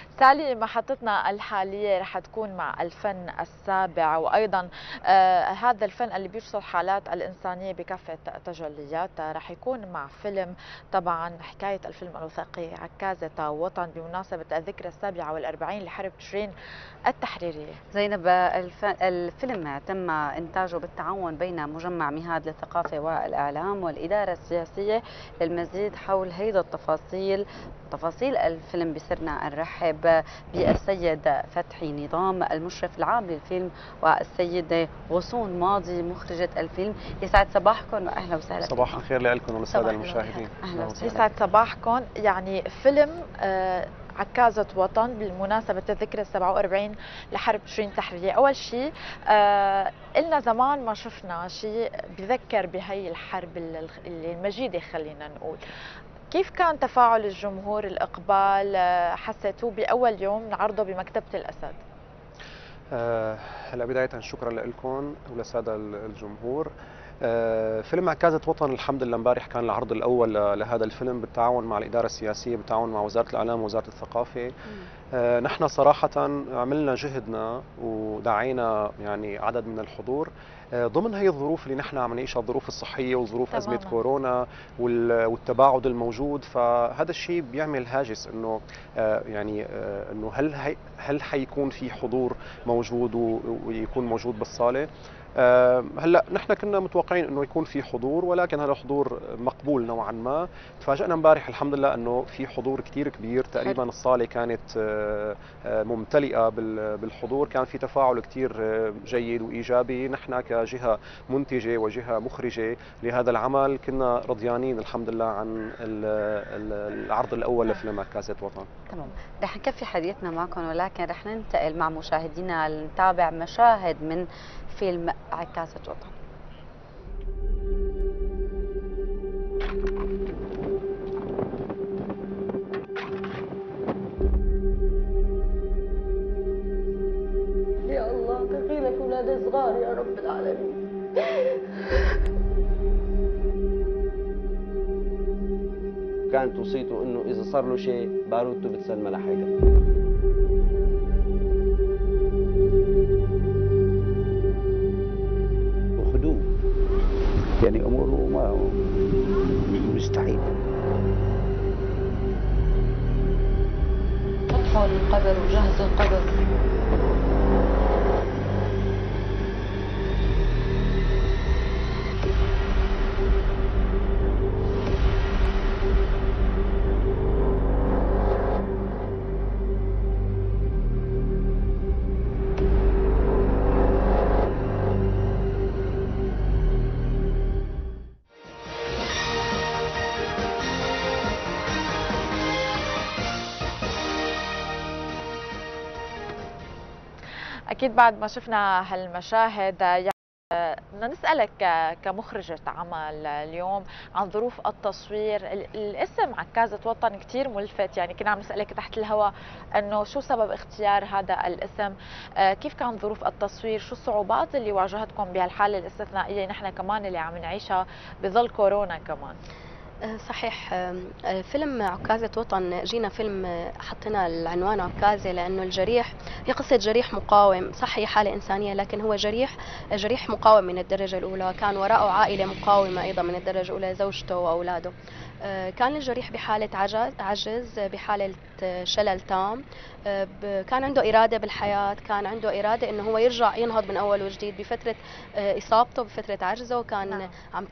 سالي، محطتنا الحالية رح تكون مع الفن السابع، وأيضا هذا الفن اللي بيرصد حالات الإنسانية بكافة تجلياتها. رح يكون مع فيلم، طبعا حكاية الفيلم الوثائقي عكازة وطن بمناسبة الذكرى 47 لحرب تشرين التحريرية. زينب، الفيلم تم إنتاجه بالتعاون بين مجمع مهاد للثقافة والإعلام والإدارة السياسية. للمزيد حول هيدا تفاصيل الفيلم بصرنا نرحب بالسيد فتحي نظام المشرف العام للفيلم، والسيدة غصون ماضي مخرجة الفيلم. يسعد صباحكم وأهلا وسهلا. صباح الخير لكم وللسادة المشاهدين. أهلا وسهلا. يسعد صباحكم. يعني فيلم عكازة وطن بالمناسبة الذكرى 47 لحرب تشرين التحريرية. أول شيء إلنا زمان ما شفنا شيء بذكر بهي الحرب المجيدة، خلينا نقول. كيف كان تفاعل الجمهور، الإقبال حسيتوه بأول يوم من عرضه بمكتبة الأسد؟ هلا بداية شكرا لكم وللسادة الجمهور. فيلم عكازة وطن الحمد لله امبارح كان العرض الأول لهذا الفيلم بالتعاون مع الإدارة السياسية، بالتعاون مع وزارة الإعلام ووزارة الثقافة. نحن صراحة عملنا جهدنا ودعينا يعني عدد من الحضور ضمن هي الظروف اللي نحن عم نعيشها، الظروف الصحية وظروف أزمة كورونا والتباعد الموجود. فهذا الشيء بيعمل هاجس انه يعني انه هل حيكون في حضور موجود ويكون موجود بالصالة. هلا نحن كنا متوقعين انه يكون في حضور، ولكن هذا حضور مقبول نوعا ما. تفاجئنا امبارح الحمد لله انه في حضور كثير كبير، تقريبا الصاله كانت ممتلئه بالحضور. كان في تفاعل كثير جيد وايجابي. نحن كجهه منتجه وجهه مخرجه لهذا العمل كنا رضيانين الحمد لله عن العرض الاول لفيلم عكازة وطن. تمام، رح نكفي حديثنا معكم، ولكن رح ننتقل مع مشاهدينا لنتابع مشاهد من فيلم عكازة وطن. يا الله تخيلك اولاد صغار يا رب العالمين. كانت وصيته انه اذا صار له شيء باروته بتسلمها لحدا. وخدوه يعني اموره ما مستحيل. فتحوا القبر وجهزوا القبر. أكيد بعد ما شفنا هالمشاهد يعني بدنا نسألك كمخرجة عمل اليوم عن ظروف التصوير. الاسم عكازة وطن كتير ملفت، يعني كنا عم نسألك تحت الهواء أنه شو سبب اختيار هذا الاسم، كيف كان ظروف التصوير، شو الصعوبات اللي واجهتكم بهالحالة الاستثنائية نحن كمان اللي عم نعيشها بظل كورونا كمان؟ صحيح. فيلم عكازة وطن جينا فيلم حطينا العنوان عكازة لأنه الجريح هي قصة جريح مقاوم. صح هي حالة إنسانية، لكن هو جريح مقاوم من الدرجة الأولى. كان وراءه عائلة مقاومة أيضا من الدرجة الأولى، زوجته وأولاده. كان الجريح بحالة عجز، بحالة شلل تام. كان عنده إرادة بالحياة، كان عنده إرادة إنه هو يرجع ينهض من أول وجديد. بفترة إصابته، بفترة عجزه، كان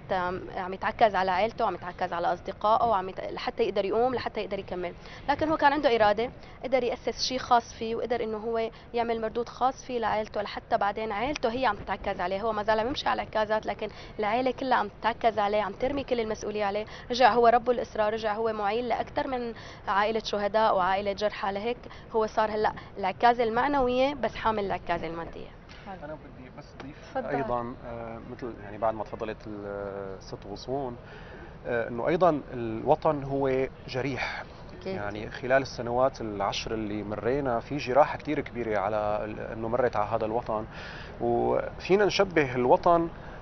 عم يتعكز على عائلته، عم يتعكز على أصدقائه، لحتى يقدر يقوم، لحتى يقدر يكمل. لكن هو كان عنده إرادة، قدر يأسس شيء خاص فيه، وقدر إنه هو يعمل مردود خاص فيه لعائلته، لحتى بعدين عائلته هي عم تتعكز عليه. هو ما زال عم يمشي على عكازات، لكن العائلة كلها عم تتعكز عليه، عم ترمي كل المسؤولية عليه. رجع هو رب الأسرة، رجع هو معين لأكثر من عائلة شهداء وعائلة جرحى. لهيك هو صار هلا العكازة المعنوية بس حامل العكازة المادية. أنا بدي بس أضيف أيضا مثل يعني بعد ما تفضلت الست غصون أنه أيضا الوطن هو جريح. يعني خلال السنوات العشر اللي مرينا في جراحة كتير كبيرة على أنه مرت على هذا الوطن، وفينا نشبه الوطن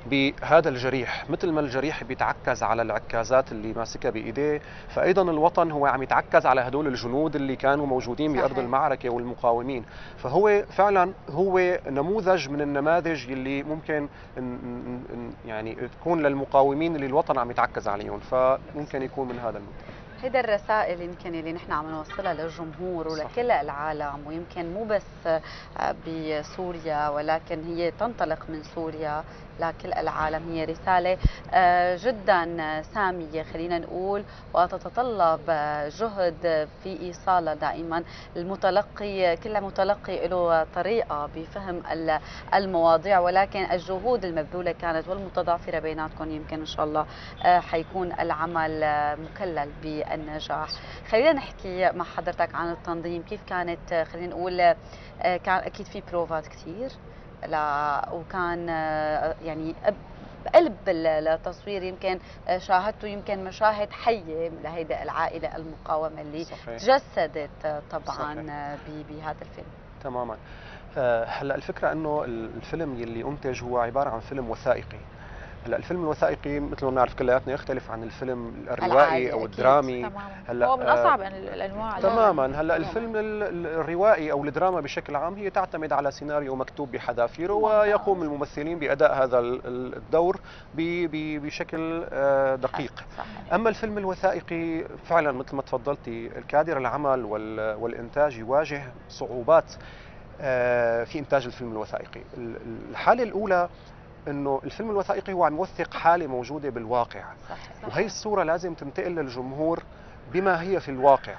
بهذا الجريح، مثل ما الجريح بيتعكز على العكازات اللي ماسكها بايديه، فايضا الوطن هو عم يتعكز على هدول الجنود اللي كانوا موجودين بارض المعركه والمقاومين. فهو فعلا هو نموذج من النماذج اللي ممكن يعني تكون للمقاومين اللي الوطن عم يتعكز عليهم، فممكن يكون من هذا المنطلق. هيدا الرسائل يمكن اللي نحن عم نوصلها للجمهور ولكل العالم، ويمكن مو بس بسوريا ولكن هي تنطلق من سوريا لكل العالم. هي رسالة جدا سامية خلينا نقول، وتتطلب جهد في إيصالها دائما. المتلقي كل متلقي له طريقة بفهم المواضيع، ولكن الجهود المبذولة كانت والمتضافرة بيناتكم يمكن إن شاء الله حيكون العمل مكلل بالنجاح. خلينا نحكي مع حضرتك عن التنظيم، كيف كانت خلينا نقول كان أكيد في بروفات كثير وكان يعني بقلب التصوير يمكن شاهدتوا يمكن مشاهد حية لهيدا العائلة المقاومة اللي صحيح. تجسدت طبعا بهذا الفيلم. تماما. هلا الفكرة انه الفيلم يلي انتج هو عبارة عن فيلم وثائقي. هلا الفيلم الوثائقي مثل ما بنعرف كلياتنا يختلف عن الفيلم الروائي او الدرامي. هلا هو من اصعب الانواع. تماما. هلا الفيلم الروائي او الدراما بشكل عام هي تعتمد على سيناريو مكتوب بحذافيره، ويقوم الممثلين باداء هذا الدور بشكل دقيق. صحيح. اما الفيلم الوثائقي فعلا مثل ما تفضلتي، الكادر العمل والانتاج يواجه صعوبات في انتاج الفيلم الوثائقي. الحاله الاولى انه الفيلم الوثائقي هو عم يوثق حاله موجوده بالواقع. صحيح. وهي الصوره لازم تنتقل للجمهور بما هي في الواقع.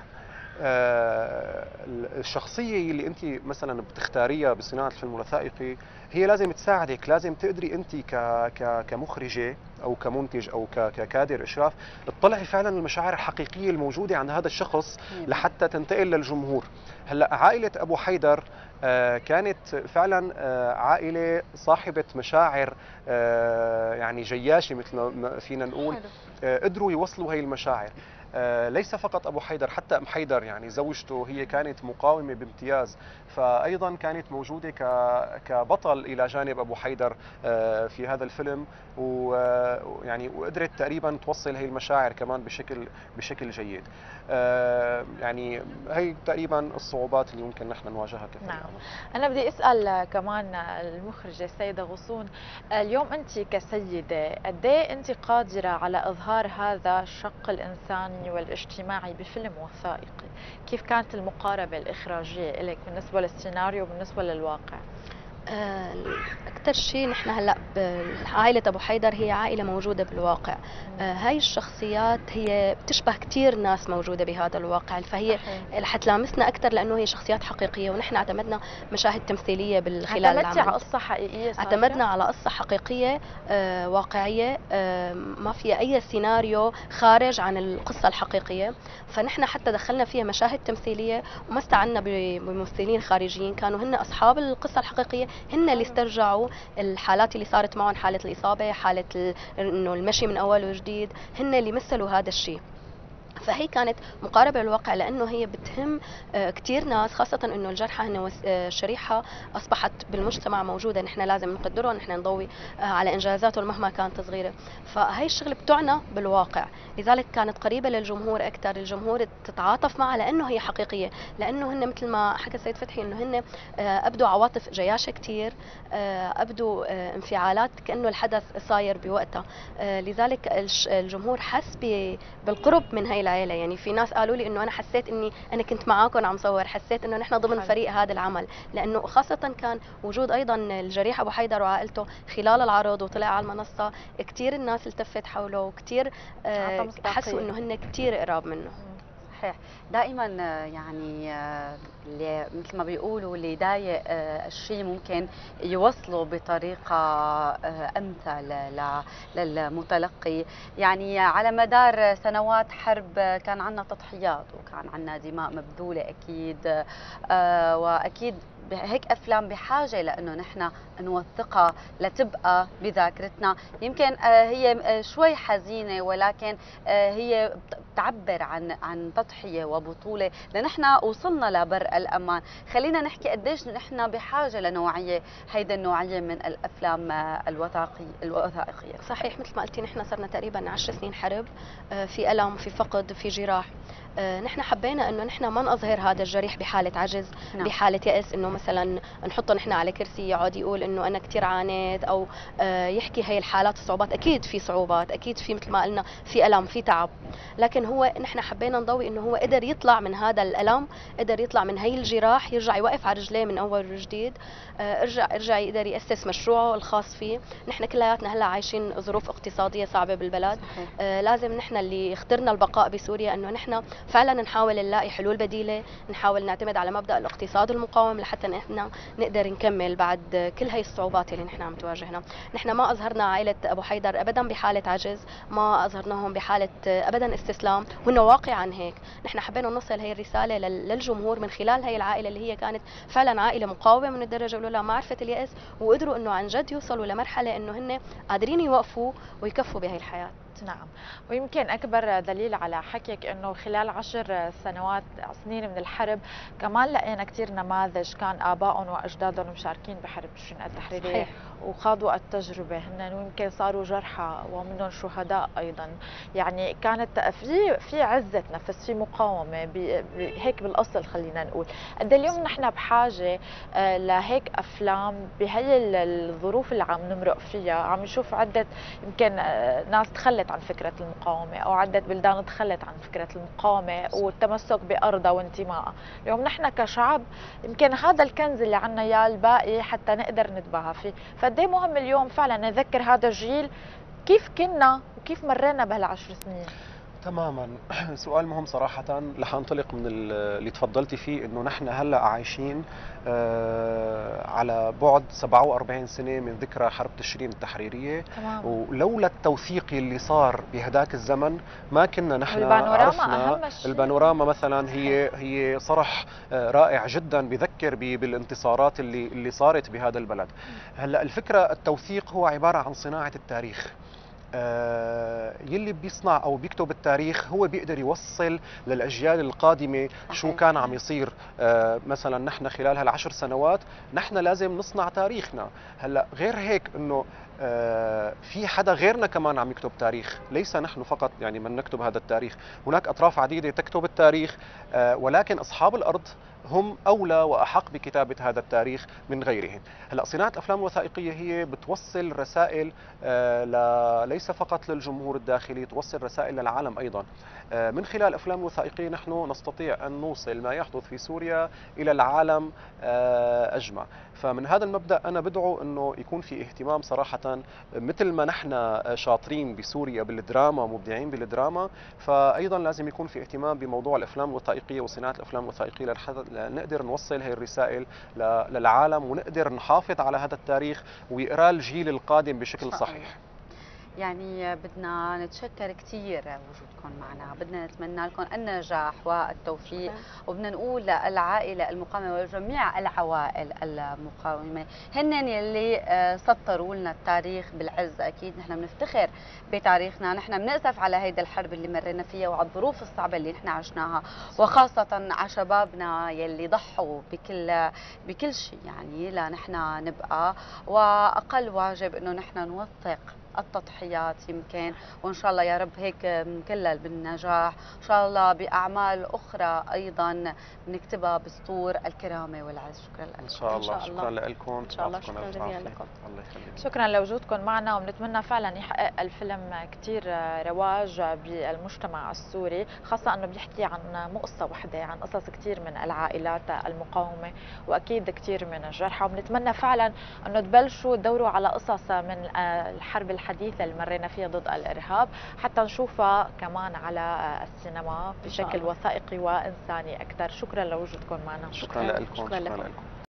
الشخصيه اللي انت مثلا بتختاريها بصناعه الفيلم الوثائقي هي لازم تساعدك، لازم تقدري انت كمخرجه او كمنتج او ككادر اشراف تطلعي فعلا المشاعر الحقيقيه الموجوده عند هذا الشخص لحتى تنتقل للجمهور. هلا عائله ابو حيدر كانت فعلا عائله صاحبه مشاعر يعني جياشه مثل ما فينا نقول. قدروا يوصلوا هي المشاعر. ليس فقط ابو حيدر، حتى ام حيدر يعني زوجته هي كانت مقاومه بامتياز، فايضا كانت موجوده كبطل الى جانب ابو حيدر في هذا الفيلم، ويعني وقدرت تقريبا توصل هي المشاعر كمان بشكل جيد. يعني هي تقريبا الصعوبات اللي ممكن نحن نواجهها كفريق. نعم. انا بدي اسال كمان المخرجه السيده غصون، اليوم انت كسيده قد ايه انت قادره على اظهار هذا الشق الانساني والاجتماعي بفيلم وثائقي؟ كيف كانت المقاربه الاخراجيه لك بالنسبه للسيناريو وبالنسبه للواقع؟ أكثر شيء نحن هلا عائلة أبو حيدر هي عائلة موجودة بالواقع. هاي الشخصيات هي بتشبه كثير ناس موجودة بهذا الواقع، فهي رح تلامسنا أكثر لأنه هي شخصيات حقيقية، ونحن اعتمدنا مشاهد تمثيلية بالخلال العمل. اعتمدتي على قصة حقيقية؟ اعتمدنا على قصة حقيقية واقعية، ما فيها أي سيناريو خارج عن القصة الحقيقية، فنحن حتى دخلنا فيها مشاهد تمثيلية وما استعنا بممثلين خارجيين، كانوا هن أصحاب القصة الحقيقية، هن اللي استرجعوا الحالات اللي صارت معهم، حالة الإصابة، حالة إنه المشي من أول وجديد، هن اللي مثلوا هذا الشيء. فهي كانت مقاربة للواقع لأنه هي بتهم كثير ناس، خاصة أنه الجرحى هن شريحة أصبحت بالمجتمع موجودة، نحن لازم نقدرهم، نحن نضوي على إنجازاتهم مهما كانت صغيرة. فهي الشغل بتعنى بالواقع، لذلك كانت قريبة للجمهور أكثر، الجمهور تتعاطف معها لأنه هي حقيقية، لأنه هن مثل ما حكى السيد فتحي أنه هن أبدوا عواطف جياشة كثير، أبدوا انفعالات كأنه الحدث صاير بوقتها، لذلك الجمهور حس بالقرب من هي العائلة. يعني في ناس قالوا لي انه انا حسيت اني انا كنت معاكم عم صور، حسيت انه نحن ضمن فريق هذا العمل، لانه خاصة كان وجود ايضا الجريح ابو حيدر وعائلته خلال العرض وطلع على المنصة، كثير الناس التفت حوله وكثير حسوا انه هن كثير قراب منه. صحيح. دائما يعني مثل ما بيقولوا اللي ضايق الشيء ممكن يوصله بطريقة أمثل للمتلقي. يعني على مدار سنوات حرب كان عندنا تضحيات وكان عندنا دماء مبذولة أكيد، وأكيد هيك افلام بحاجه لانه نحن نوثقها لتبقى بذاكرتنا. يمكن هي شوي حزينه، ولكن هي بتعبر عن تضحيه وبطوله لنحن وصلنا لبر الامان. خلينا نحكي قديش نحن بحاجه لنوعيه، هيدا النوعيه من الافلام الوثائقيه. صحيح، مثل ما قلتي نحن صرنا تقريبا 10 سنين حرب، في ألم، في فقد، في جراح. نحن حبينا انه نحن ما نظهر هذا الجريح بحاله عجز، نعم. بحاله يأس، انه مثلا نحطه نحن على كرسي يقعد يقول انه انا كثير عانيت، او يحكي هي الحالات الصعوبات. اكيد في صعوبات، اكيد في مثل ما قلنا في الم، في تعب، لكن هو نحن حبينا نضوي انه هو قدر يطلع من هذا الالم، قدر يطلع من هي الجراح، يرجع يوقف على رجليه من اول وجديد، ارجع يقدر يأسس مشروعه الخاص فيه. نحن كلياتنا هلا عايشين ظروف اقتصاديه صعبه بالبلد. لازم نحن اللي اخترنا البقاء بسوريا انه نحن فعلا نحاول نلاقي حلول بديله، نحاول نعتمد على مبدأ الاقتصاد المقاوم لحتى نحن نقدر نكمل بعد كل هي الصعوبات اللي نحن عم تواجهنا. نحن ما اظهرنا عائله ابو حيدر ابدا بحاله عجز، ما اظهرناهم بحاله ابدا استسلام، وانه واقع عن هيك. نحن حبينا نوصل هي الرساله للجمهور من خلال هي العائله اللي هي كانت فعلا عائله مقاومه من الدرجه الاولى، ما عرفت اليأس، وقدروا انه عن جد يوصلوا لمرحله انه هن قادرين يوقفوا ويكفوا بهي الحياه. نعم، ويمكن أكبر دليل على حكيك أنه خلال 10 سنين من الحرب كمان لقينا كثير نماذج كان آبائهم وأجدادهم مشاركين بحرب تشرين التحريرية. صحيح. وخاضوا التجربة هن، ويمكن صاروا جرحى ومنهم شهداء أيضا. يعني كانت في عزة نفس، في مقاومة هيك بالأصل. خلينا نقول قد اليوم نحن بحاجة لهيك أفلام بهي الظروف اللي عم نمرق فيها. عم نشوف عدة يمكن ناس تخلت عن فكرة المقاومة، أو عدة بلدان تخلت عن فكرة المقاومة والتمسك بأرضها وانتمائها. اليوم نحن كشعب يمكن هذا الكنز اللي عنا إياه الباقي حتى نقدر نتباهى فيه. فقديه مهم اليوم فعلا نذكر هذا الجيل كيف كنا وكيف مرينا بهال10 سنين. تماما. سؤال مهم صراحة. رح انطلق من اللي تفضلتي فيه، انه نحن هلا عايشين على بعد 47 سنة من ذكرى حرب تشرين التحريرية. تمام. ولولا التوثيق اللي صار بهداك الزمن ما كنا نحن البانوراما أهم شيء. البانوراما مثلا هي صرح رائع جدا بذكر بالانتصارات اللي صارت بهذا البلد. هلا الفكرة التوثيق هو عبارة عن صناعة التاريخ. يلي بيصنع او بيكتب التاريخ هو بيقدر يوصل للاجيال القادمه شو كان عم يصير. مثلا نحن خلال هال10 سنوات نحن لازم نصنع تاريخنا. هلا غير هيك انه في حدا غيرنا كمان عم يكتب تاريخ، ليس نحن فقط يعني من نكتب هذا التاريخ. هناك اطراف عديده تكتب التاريخ، ولكن اصحاب الارض هم أولى وأحق بكتابة هذا التاريخ من غيرهم. هلا صناعة أفلام وثائقية هي بتوصل رسائل ليس فقط للجمهور الداخلي، توصل رسائل للعالم أيضا. من خلال أفلام وثائقية نحن نستطيع أن نوصل ما يحدث في سوريا إلى العالم أجمع. فمن هذا المبدأ أنا بدعو أنه يكون في اهتمام صراحة، مثل ما نحن شاطرين بسوريا بالدراما ومبدعين بالدراما، فأيضا لازم يكون في اهتمام بموضوع الأفلام الوثائقية وصناعة الأفلام الوثائقية نقدر نوصل هي الرسائل للعالم، ونقدر نحافظ على هذا التاريخ ويقرأ الجيل القادم بشكل صحيح. يعني بدنا نتشكر كثير وجودكم معنا، بدنا نتمنى لكم النجاح والتوفيق، وبدنا نقول للعائلة المقاومة وجميع العوائل المقاومة هن يلي سطروا لنا التاريخ بالعز. أكيد نحن بنفتخر بتاريخنا، نحن بنأسف على هيدا الحرب اللي مرينا فيها وعلى الظروف الصعبة اللي نحن عشناها، وخاصة على شبابنا يلي ضحوا بكل شيء يعني لنحن نبقى. وأقل واجب إنه نحن نوثق التضحيات يمكن، وان شاء الله يا رب هيك نكلل بالنجاح، ان شاء الله باعمال اخرى ايضا بنكتبها بسطور الكرامه والعز. شكرا لكم. ان شاء الله. شكرا لكم. ان شاء الله. شكرا جزيلا لكم. الله يخليك. شكرا لوجودكم معنا، وبنتمنى فعلا يحقق الفيلم كثير رواج بالمجتمع السوري، خاصه انه بيحكي عن مو قصه وحده، عن قصص كثير من العائلات المقاومه واكيد كثير من الجرحى. وبنتمنى فعلا انه تبلشوا تدوروا على قصص من الحرب الحديثة اللي مرينا فيها ضد الإرهاب، حتى نشوفها كمان على السينما بشكل وثائقي وإنساني أكثر. شكرا لوجودكم معنا. شكرا لكم. شكرا لكم.